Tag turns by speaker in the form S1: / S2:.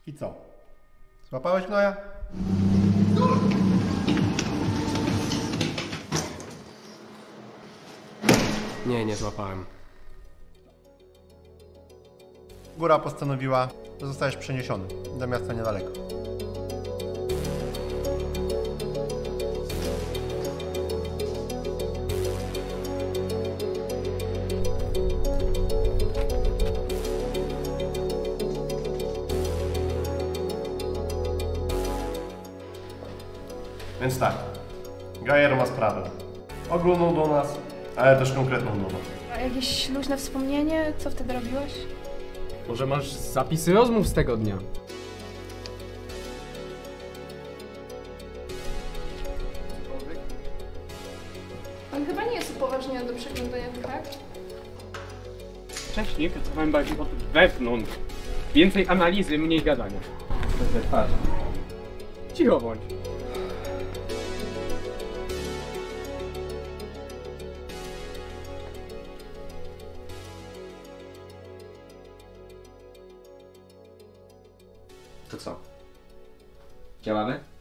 S1: I co? Złapałeś gnoja?
S2: Nie, nie złapałem.
S1: Góra postanowiła, że zostajesz przeniesiony do miasta niedaleko. Więc tak, Gajer ma sprawę. Ogólną do nas, ale też konkretną do nas.
S3: A jakieś luźne wspomnienie? Co wtedy robiłeś?
S2: Może masz zapisy rozmów z tego dnia?
S3: On chyba nie jest upoważniony do przeglądania tych akt.
S4: Wcześniej pracowałem bardziej od wewnątrz. Więcej analizy, mniej gadania. Patrz. Cicho bądź.
S5: To co? Działamy?